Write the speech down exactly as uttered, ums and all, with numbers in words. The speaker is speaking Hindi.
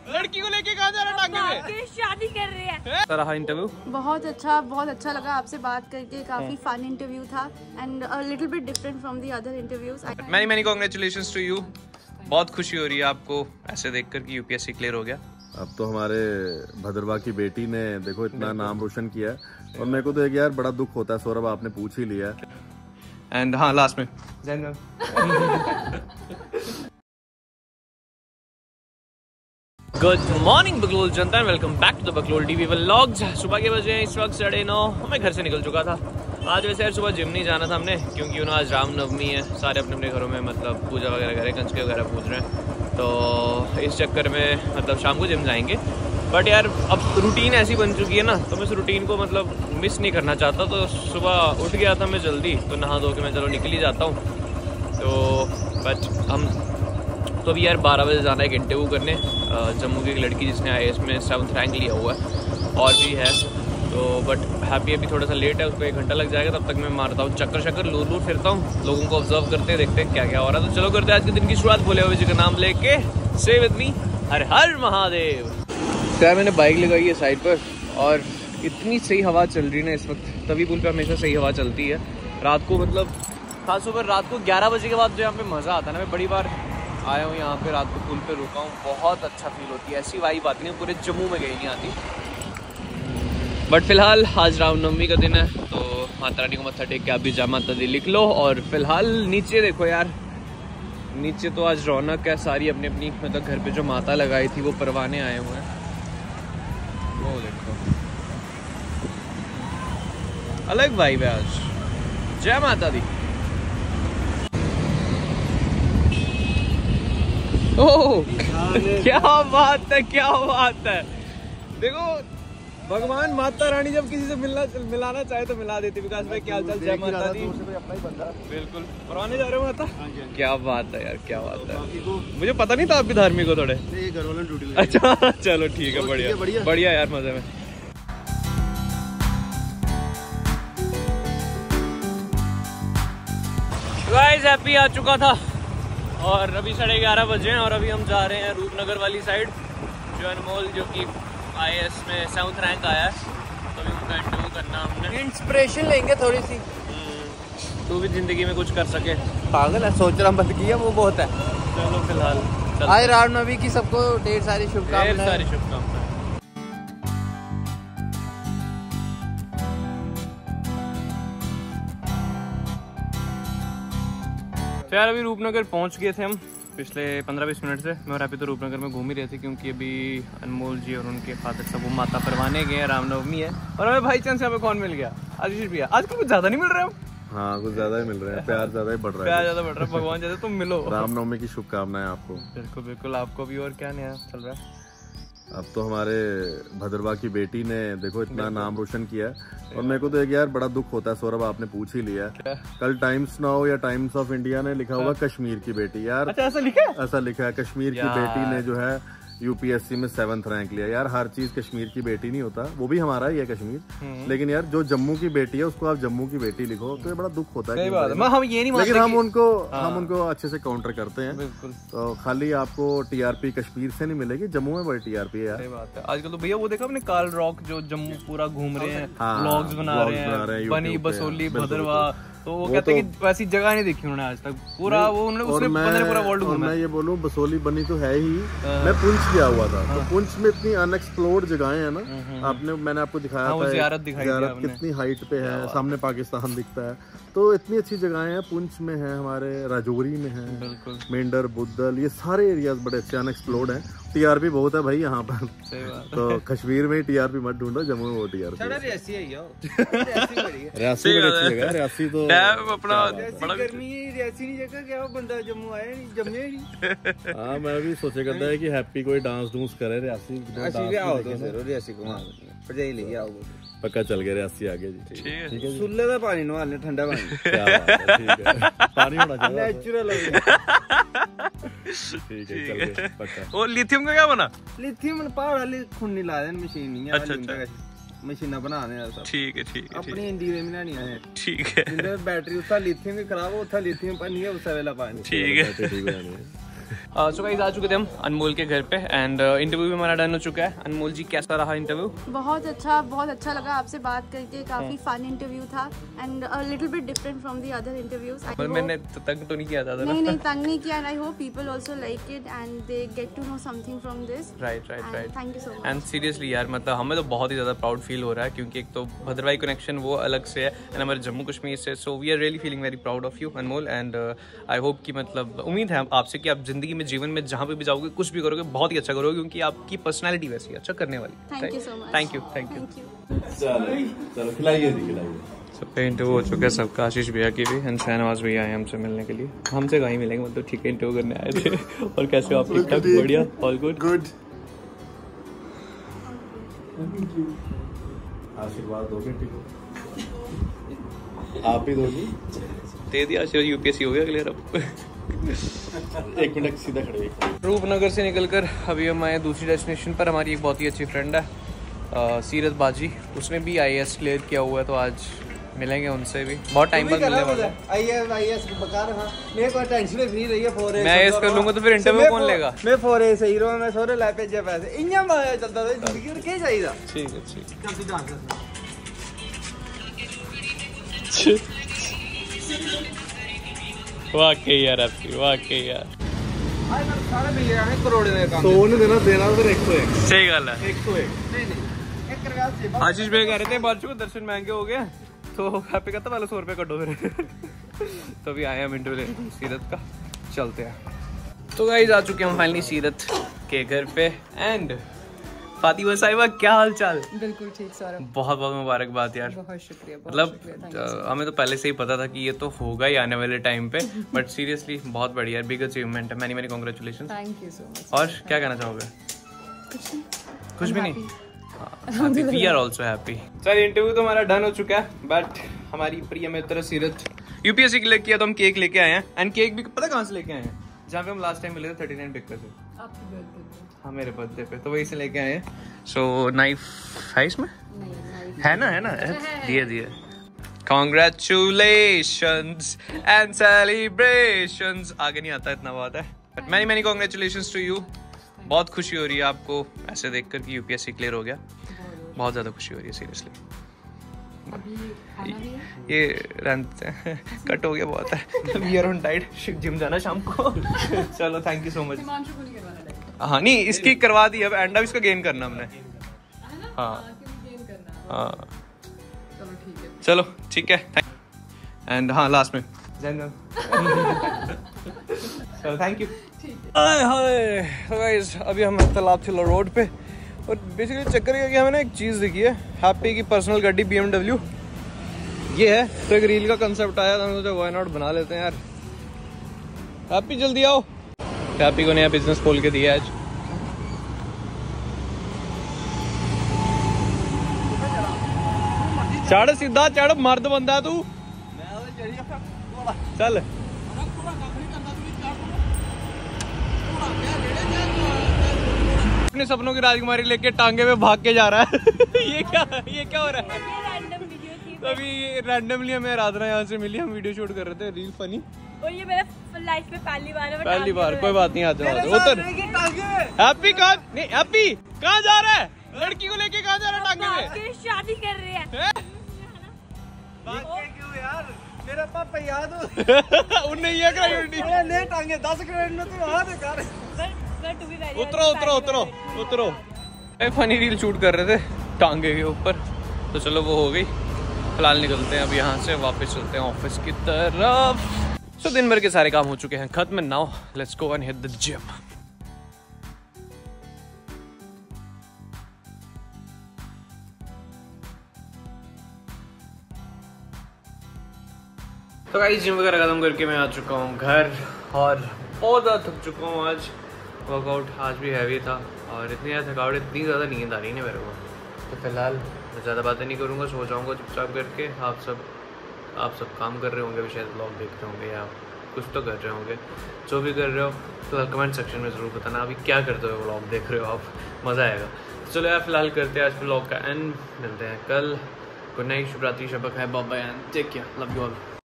लड़की को लेके कहाँ जा रहा टांगे? शादी कर रही है। रहा इंटरव्यू बहुत अच्छा बहुत अच्छा लगा आपसे बात करके, काफी फन इंटरव्यू था and a little bit different from the other interviews. Many many congratulations to you. बहुत खुशी हो रही है आपको ऐसे देखकर कि यूपीएससी क्लियर हो गया। अब तो हमारे भद्रवा की बेटी ने देखो इतना नाम रोशन किया है और मेरे को तो एक यार बड़ा दुख होता है सौरभ, आपने पूछ ही लिया। एंड हाँ लास्ट में गुड मॉर्निंग बकलोल जनता and welcome back to the Baklol TV vlogs. सुबह के बजे इस वक्त साढ़े नौ। मैं घर से निकल चुका था। आज वैसे यार सुबह जिम नहीं जाना था हमने, क्योंकि उन्होंने आज रामनवमी है, सारे अपने अपने घरों में मतलब पूजा वगैरह करें, कंचके वगैरह पूज रहे हैं, तो इस चक्कर में मतलब शाम को जिम जाएंगे। बट यार अब रूटीन ऐसी बन चुकी है ना, तो मैं इस रूटीन को मतलब मिस नहीं करना चाहता। तो सुबह उठ गया था मैं जल्दी, तो नहा धो के मैं चलो निकल ही जाता हूँ। तो बट हम तो अभी यार बारह बजे जाना है एक इंटरव्यू करने, जम्मू की एक लड़की जिसने आई ए एस में सेवन्थ रैंक लिया हुआ है, और भी है। तो बट हैप्पी अभी थोड़ा सा लेट है, उसको एक घंटा लग जाएगा। तब तक मैं मारता हूँ चक्कर शक्कर, लूर लूर फिरता हूँ, लोगों को ऑब्जर्व करते देखते हैं क्या क्या हो रहा है। तो चलो करते हैं आज के दिन की शुरुआत भोले बाबा जी का नाम लेके। से विद मी हर हर महादेव। तो यार मैंने बाइक लगाई है साइड पर और इतनी सही हवा चल रही है ना इस वक्त। तभी पुल पे हमेशा सही हवा चलती है रात को, मतलब खास तौर पर रात को ग्यारह बजे के बाद जो यहाँ पे मज़ा आता है ना। मैं बड़ी बार आया हूँ यहाँ पे, रात को पुल पे रुका हूँ, बहुत अच्छा फील होती है। ऐसी वाइब आती नहीं, पूरे जम्मू में गई नहीं आती। बट फिलहाल आज रामनवमी का दिन है, तो माता रानी को मत्था टेक के आप भी जय माता दी लिख लो। और फिलहाल नीचे देखो यार, नीचे तो आज रौनक है सारी अपनी अपनी, मतलब घर पे जो माता लगाई थी वो परवाने आए हुए हैं, वो देखो अलग वाइब है आज। जय माता दी। ओह क्या बात है, क्या बात है। देखो भगवान माता रानी जब किसी से मिलना मिलाना चाहे तो मिला देती। विकास भाई क्या हाल? जय माता दी। बिल्कुल परवाने जा रहे हो माता? क्या बात है यार, क्या बात है। मुझे पता नहीं था आप भी धार्मिक हो थोड़े। घर वालों ने ड्यूटी। अच्छा चलो ठीक है, बढ़िया बढ़िया यार, मजे में। गाइस हैप्पी आ चुका था और अभी साढ़े ग्यारह बजे हैं और अभी हम जा रहे हैं रूपनगर वाली साइड। जो अनमोल जो कि आई ए एस में सेवन्थ रैंक आया है, तो अभी उनका इंटरव्यू करना हमने। इंस्पिरेशन लेंगे थोड़ी सी, तू भी जिंदगी में कुछ कर सके। पागल है, सोच रहा बंद किया वो बहुत है। चलो फिलहाल आज रामनवमी की सबको ढेर सारी शुभकामनाएं। ढेर सारी शुभकामनाएं। तो यार अभी रूपनगर पहुंच गए थे हम पिछले पंद्रह बीस मिनट से। मैं और हैप्पी तो रूपनगर में घूम ही रहे थे, क्योंकि अभी अनमोल जी और उनके फादर सब वो माता परवाने गए हैं, रामनवमी है। और हमें भाई चांस यहाँ पे कौन मिल गया? आशीष भैया। आजकल कुछ ज्यादा नहीं मिल रहा है। हाँ कुछ ज्यादा ही मिल रहे हैं, प्यार ज्यादा ही बढ़ रहा है। प्यार ज्यादा बढ़ रहा है, भगवान ज्यादा। तुम मिलो। रामनवमी की शुभकामनाएं आपको। बिल्कुल बिल्कुल, आपको भी। और क्या नया चल रहा है? अब तो हमारे भद्रवा की बेटी ने देखो इतना नाम रोशन किया है और मेरे को तो एक यार बड़ा दुख होता है सौरभ, आपने पूछ ही लिया। कल टाइम्स नाउ या टाइम्स ऑफ इंडिया ने लिखा होगा कश्मीर की बेटी। यार अच्छा ऐसा लिखा है? ऐसा लिखा है, कश्मीर की बेटी ने जो है यूपीएससी में सेवंथ रैंक लिया। यार हर चीज कश्मीर की बेटी नहीं होता, वो भी हमारा ही है कश्मीर, लेकिन यार जो जम्मू की बेटी है उसको आप जम्मू की बेटी लिखो तो ये बड़ा दुख होता है। हम ये नहीं, लेकिन हम उनको हम उनको अच्छे से काउंटर करते हैं। तो खाली आपको टीआरपी कश्मीर से नहीं मिलेगी, जम्मू में बड़ी टीआरपी है यार। बात है। आजकल तो भैया वो देखा आपने काल रॉक जो जम्मू पूरा घूम रहे हैं, व्लॉग्स बना रहे हैं, बनी बसोली भद्रवा। तो वो कहते हैं कि वैसी जगह नहीं देखी उन्होंने आज तक। पूरा वो उन्होंने उसने बंदे ने पूरा वर्ल्ड घूमा। मैं ये बोलूं बसोली बनी तो है ही। मैं पुंछ गया हुआ था, तो पुंछ में इतनी अनएक्सप्लोर्ड जगहें हैं ना। आपने मैंने आपको दिखाया था ज़ियारत दिखाई ज़ियारत कितनी हाइट पे है, सामने पाकिस्तान दिखता है। तो इतनी अच्छी जगहें हैं, पुंछ में है, हमारे राजौरी में है, मेंढर बुद्धल, ये सारे एरियाज बड़े अच्छे अनएक्सप्लोर्ड हैं। टीआरपी बहुत है भाई यहाँ पर। तो कश्मीर में टीआरपी मत ढूंढो, जम्मू में वो टीआरपी। रियासी है यार, रियासी में अच्छी जगह है। रियासी तो अपना बड़ा गर्मी रियासी नहीं जगह क्या, बंदा जम्मू आया नहीं, जम्मे नहीं। हाँ मैं भी सोचा करता है कि हैप्पी कोई डांस डूंस करे रियासी। रियासी को भजाई लेके आओ, पक्का चल गया रियासी आगे जी। ठीक है, सुल्ले का पानी नवालने, ठंडा पानी। क्या बात है, ठीक है। पानी होना चाहिए नेचुरल। ठीक है चल गए पक्का। वो लिथियम का क्या बना? लिथियम पहाड़ वाली खुन्नी ला देन, मशीन नहीं है। अच्छा अच्छा, मशीना बना दे सब। ठीक है ठीक है, अपनी इंडी में बनानी है। ठीक है। जिंदे बैटरी उसका लिथियम की खराब हो, उथा लिथियम पानी है, उस वाला पानी। ठीक है। सो गाइस आ चुके थे हम अनमोल के घर पे एंड इंटरव्यू भी हमारा डन हो चुका है। अनमोल जी कैसा रहा इंटरव्यू? बहुत अच्छा बहुत अच्छा लगा आपसे बात करके, काफी फन इंटरव्यू था and a little bit different from the other interviews. मैंने तो तंग तो नहीं किया था नहीं नहीं तंग नहीं किया and I hope people also like it and they get to know something from this. Right right right thank you so much. And seriously यार मतलब हमें तो बहुत ही ज़्यादा प्राउड फील हो रहा है क्योंकि एक तो भद्रवाही कनेक्शन वो अलग से है एंड हमारे जम्मू कश्मीर से। So we are really feeling very proud of you Anmol and I hope कि मतलब उम्मीद है आपसे कि आप जिंदगी में जीवन में जहाँ पे भी जाओगे कुछ भी करोगे बहुत ही अच्छा करोगे क्योंकि आपकी पर्सनैलिटी वैसी है अच्छा करने वाली। Thank you so much. Thank you thank you. चलो खिलाइए खिलाइए। सबका इंटरव्यू हो चुका है, सबका आशीष भैया की भी एंड शहनवाज भैया आए हमसे मिलने के लिए। हमसे कहीं मिलेंगे मतलब ठीक है इंटरव्यू करने आए थे। और कैसे हो आप? ठीक ठाक? बढ़िया ऑल गुड गुड। आशीर्वाद दोगे? ठीक आप भी दोगी? दे दिया आशीर्वाद। यूपीएससी हो गया क्लियर अब। एक मिनट सीधा खड़े। रूपनगर से निकलकर अभी हम आए दूसरी डेस्टिनेशन पर। हमारी एक बहुत ही अच्छी फ्रेंड है आ, सीरत बाजी, उसने भी आईएएस क्लियर किया हुआ है तो आज मिलेंगे उनसे भी। बहुत टाइम बाद मिलने वाला है। आईएएस आईएएस बकार हां मेरे को टेंशन फ्री रही है। फोर ए मैं आईएएस कर लूंगा तो फिर इंटरव्यू कौन लेगा? मैं फोर ए सही रहा मैं सोरे लै भेजे पैसे इयां माया चलदा तो जिंदगी में क्या चाहिए? ठीक है ठीक चल तू जान कर वाकई यार आपकी वाकई यार आज मैं सारे मिल गए हैं करोड़ दे काम। सौ नहीं देना देना फिर एक सौ एक। सही गल है एक सौ एक। नहीं नहीं एक करवा से आशीष भाई कह रहे थे बाजू को दर्शन महंगे हो गए तो हैप्पी कहता वाले सौ रुपये कटो फिर। तो अभी आए हम इंटरव्यू ले सीरत का, चलते हैं। तो गाइस आ चुके हम फाइनली सीरत के घर पे एंड फातिमा साहिबा क्या हाल चाल? बिल्कुल ठीक सौरभ, बहुत बहुत मुबारकबाद यार। बहुत शुक्रिया बहुत मतलब शुक्रिया, thank you so much। हमें तो पहले से ही पता था कि ये तो होगा ही आने वाले टाइम पे बट सीरियसली बहुत बढ़िया बिग अचीवमेंट है। Many many congratulation. Thank you so much. और क्या कहना चाहोगे? कुछ नहीं कुछ भी नहीं। We are also happy. चलिए इंटरव्यू तो हमारा डन हो चुका है बट हमारी प्रिय मित्र सीरत यूपीएससी क्लियर किया तो हम केक लेके आए हैं एंड केक भी पता कहाँ से लेके आए हैं? जहाँ पे हम लास्ट टाइम मिले थे थर्टी नाइन बिकर से। आपकी बर्थडे पे? हाँ मेरे बर्थडे पे, तो वही से लेके आए हैं। सो नाइफ है इसमें? नहीं है ना है ना दिए दिए। Congratulations and celebrations। आगे नहीं आता इतना बात है but many many congratulations to you. बहुत खुशी हो रही है आपको ऐसे देखकर कि यूपीएससी क्लियर हो गया। बहुत ज़्यादा खुशी हो रही है सीरियसली। अभी खाना भी है? ये रंत कट हो गया बहुत है। We are on diet, gym जाना शाम को। चलो thank you so much. Himanshu को नहीं करवाना डाइट? हाँ नहीं इसकी करवा दी, अब एंड अब इसका गेन करना हमने। है ना? हाँ क्योंकि गेन करना है। हाँ चलो ठीक है। चलो ठीक है एंड हाँ लास्ट में चलो थैंक यू। हाय हाय तो गाइस अभी हम तालाब थिला रोड पे और बेसिकली चक्कर ये है कि हमें ना एक चीज़ दिखी है हैप्पी की पर्सनल गाड़ी बी एम डब्ल्यू ये है। तो एक रील का कंसेप्ट आया तो हमने सोचा व्हाई नॉट बना लेते हैं यार। हैप्पी जल्दी आओ। हैप्पी को नया बिजनेस खोल के दिया आज। चढ़ सीधा चढ़, मर्द बंदा है तू। चल अपने सपनों की राजकुमारी लेके टांगे में भाग के जा रहा है। ये क्या ये क्या हो रहा है? तो अभी रैंडमली हमें आराधना यहाँ से मिली, हम वीडियो शूट कर रहे थे रील फनी। और ये मेरा लाइफ में पहली बार है। पहली बार कोई बात नहीं, आते उतर। हैप्पी कहाँ नहीं हैप्पी कहाँ जा रहा है? लड़की को लेके कहाँ जा रहा है? टांगे में शादी कर रही है। क्यों यार मेरा पापा याद हो उन्हें ये कराई ले टांगे दस करोड़ में तू आ दे कर। उतरो उतरो उतरो उतरो। एक फनी रील शूट कर रहे थे टांगे के ऊपर, तो चलो वो हो गई। फिलहाल निकलते हैं अब यहाँ से, वापस चलते हैं ऑफिस की तरफ। सो so, दिन भर के सारे काम हो चुके हैं खत्म। Now let's go and hit the gym. तो गाइस जिम वगैरह खत्म करके मैं आ चुका हूँ घर और बहुत ज़्यादा थक चुका हूँ। आज वर्कआउट आज भी हैवी था और इतनी ज़्यादा थकावट, इतनी ज़्यादा नींद आ रही है मेरे को। तो फिलहाल मैं ज़्यादा बातें नहीं करूँगा, सो जाऊँगा चुपचाप करके। आप सब आप सब काम कर रहे होंगे, शायद ब्लॉग देख रहे होंगे या कुछ तो कर रहे होंगे। जो भी कर रहे हो तो कमेंट सेक्शन में ज़रूर बताना अभी क्या करते हो, ब्लॉग देख रहे हो आप, मज़ा आएगा। तो चलो यार फिलहाल करते हैं आज ब्लॉग का एंड, मिलते हैं कल। गुड नाइट, शुभ रात्रि, शब ख़ैर, bye bye and take care, love you all.